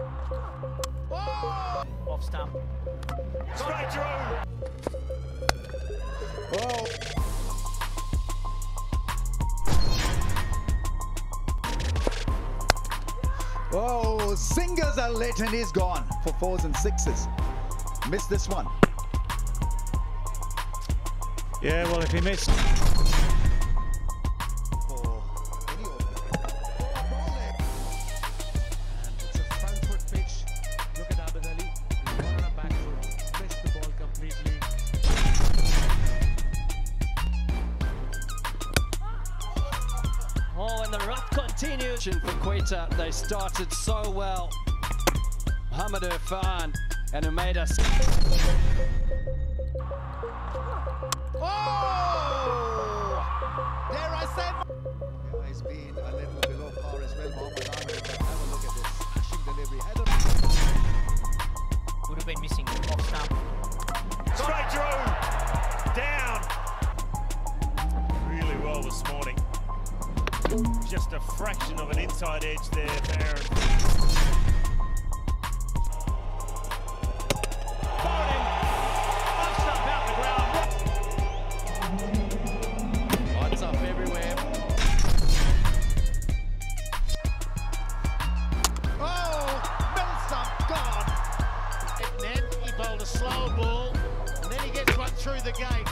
Oh! Off stump. Straight through. Oh. Oh, Singer's a lit and he's gone for 4s and 6s. Missed this one. Yeah, well, if he missed. Oh, and the rough continues for Quetta. They started so well. Mohamed Irfan and who made us. Oh! Dare I say? Yeah, he's been a little below par as well, Mohamed Ahmed. But have a look at this smashing delivery. Would have been missing off stump. Straight through. Down. Really well this morning. Just a fraction of an inside edge there for Aaron. Forwarding. Off stump out the ground. Odds up everywhere. Oh! Middle stump gone. And then he bowled a slow ball, and then he gets one through the gate.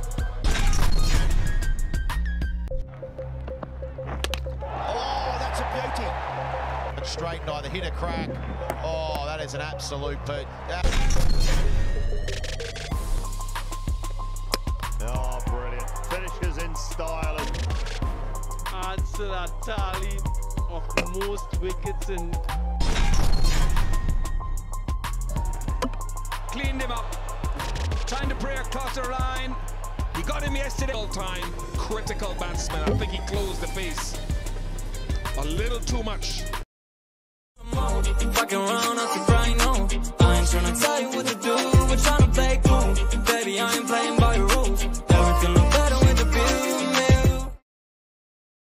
And straight and either hit a crack. Oh, that is an absolute put. Oh, brilliant. Finishes in style. Answer that tally of most wickets and cleaned him up. Trying to pray across the line. He got him yesterday. All time critical batsman. I think he closed the face a little too much. Fucking round up